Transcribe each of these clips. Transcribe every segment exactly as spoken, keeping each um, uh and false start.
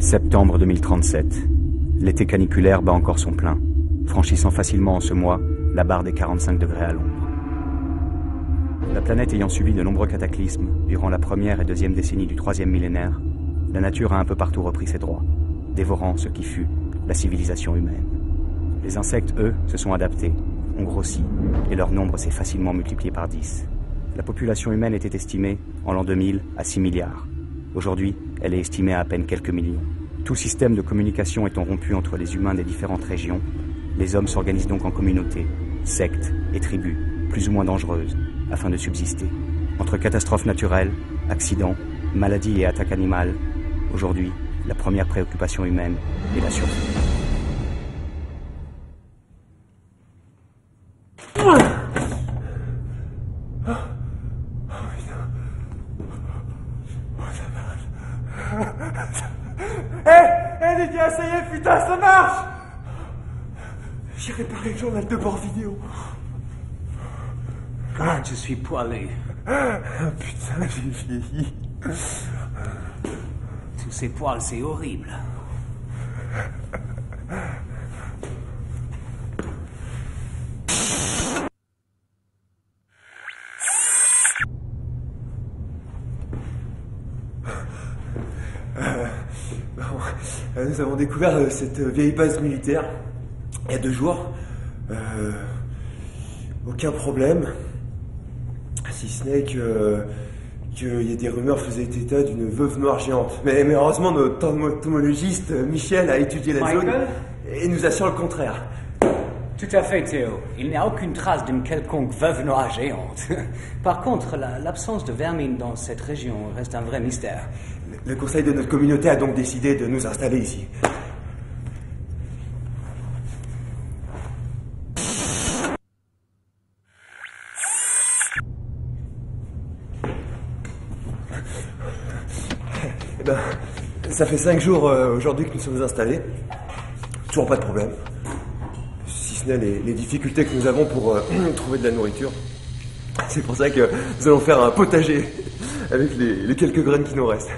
Septembre deux mille trente-sept. L'été caniculaire bat encore son plein, franchissant facilement en ce mois la barre des quarante-cinq degrés à l'ombre. La planète ayant subi de nombreux cataclysmes durant la première et deuxième décennie du troisième millénaire, la nature a un peu partout repris ses droits, dévorant ce qui fut la civilisation humaine. Les insectes, eux, se sont adaptés, ont grossi, et leur nombre s'est facilement multiplié par dix. La population humaine était estimée, en l'an deux mille, à six milliards. Aujourd'hui, elle est estimée à à peine quelques millions. Tout système de communication étant rompu entre les humains des différentes régions, les hommes s'organisent donc en communautés, sectes et tribus, plus ou moins dangereuses, afin de subsister. Entre catastrophes naturelles, accidents, maladies et attaques animales, aujourd'hui, la première préoccupation humaine est la survie. Les gars, ça y est, putain, ça marche! J'ai réparé le journal de bord vidéo. Ah, je suis poilé. Putain, j'ai vieilli. Tous ces poils, c'est horrible. Nous avons découvert cette vieille base militaire il y a deux jours. Euh, aucun problème. Si ce n'est que qu'il y a des rumeurs faisaient état d'une veuve noire géante. Mais, mais heureusement, notre entomologiste Michel a étudié la Michael zone et nous assure le contraire. Tout à fait, Théo. Il n'y a aucune trace d'une quelconque veuve noire géante. Par contre, la, l'absence de vermine dans cette région reste un vrai mystère. Le conseil de notre communauté a donc décidé de nous installer ici. Eh ben, ça fait cinq jours euh, aujourd'hui que nous sommes installés. Toujours pas de problème. Si ce n'est les, les difficultés que nous avons pour euh, trouver de la nourriture. C'est pour ça que nous allons faire un potager avec les, les quelques graines qui nous restent.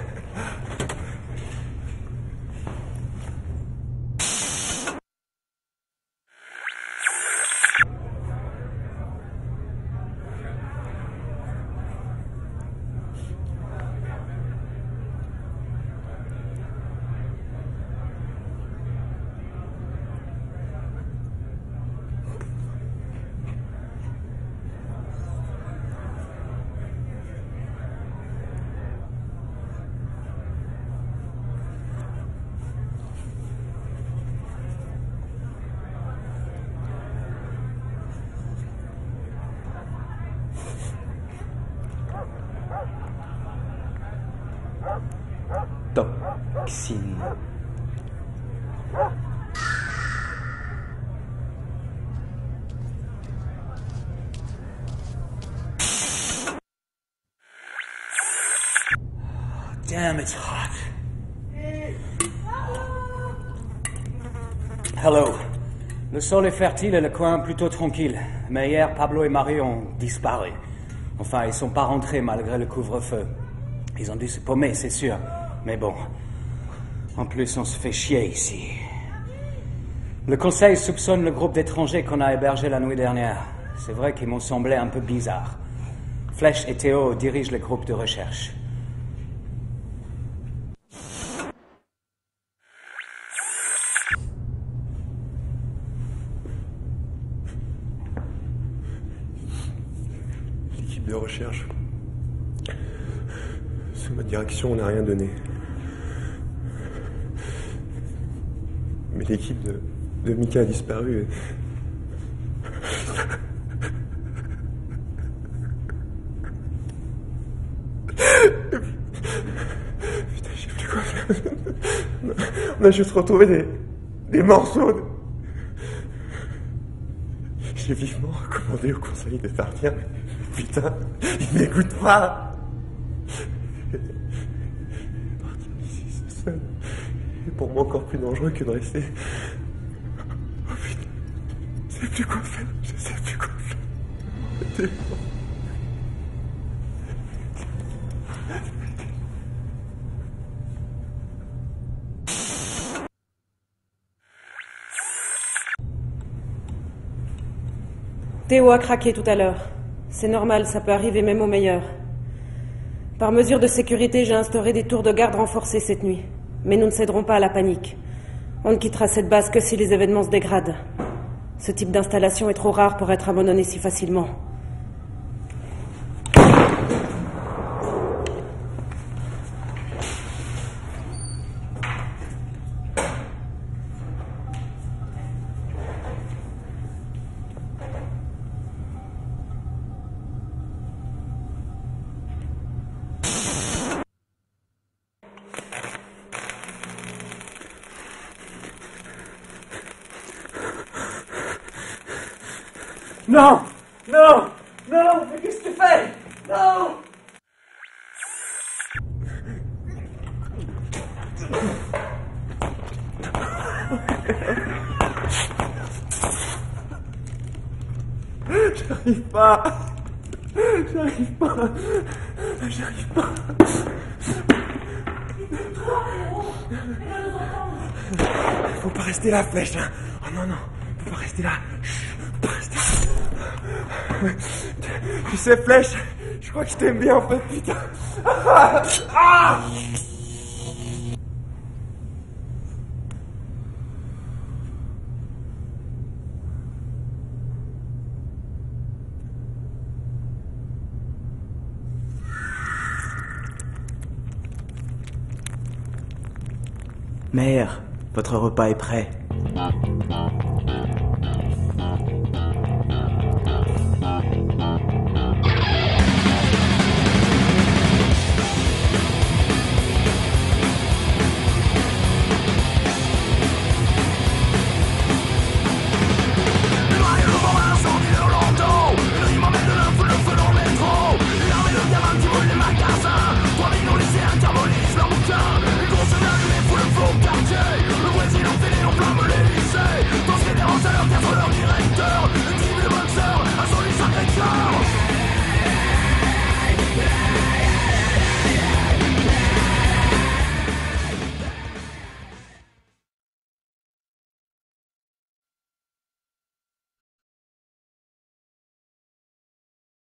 Toxine. Damn, it's hot. Hello. Le sol est fertile et le coin plutôt tranquille. Mais hier, Pablo et Marie ont disparu. Enfin, ils sont pas rentrés malgré le couvre-feu. Ils ont dû se paumer, c'est sûr. Mais bon. En plus, on se fait chier ici. Le conseil soupçonne le groupe d'étrangers qu'on a hébergé la nuit dernière. C'est vrai qu'ils m'ont semblé un peu bizarres. Flèche et Théo dirigent le groupe de recherche. L'équipe de recherche. Sous ma direction, on n'a rien donné. Mais l'équipe de, de Mika a disparu. Et... Putain, je sais plus quoi faire. On a juste retrouvé des, des morceaux. De... J'ai vivement recommandé au conseil de partir. Putain, il m'écoute pas. Partir d'ici, c'est seul. Et pour moi encore plus dangereux que de rester. Oh putain, je sais plus quoi faire, je sais plus quoi faire. Théo a craqué tout à l'heure. C'est normal, ça peut arriver même au meilleur. Par mesure de sécurité, j'ai instauré des tours de garde renforcés cette nuit. Mais nous ne céderons pas à la panique. On ne quittera cette base que si les événements se dégradent. Ce type d'installation est trop rare pour être abandonné si facilement. Non! Non! Non! Mais qu'est-ce que tu fais? Non! J'arrive pas! J'arrive pas! J'arrive pas! Faut pas rester là, Flèche, hein. Oh non, non, faut pas rester là. Faut pas rester là. Tu sais, Flèche, je crois que je t'aime bien en fait, putain. Ah, ah. Mère, votre repas est prêt.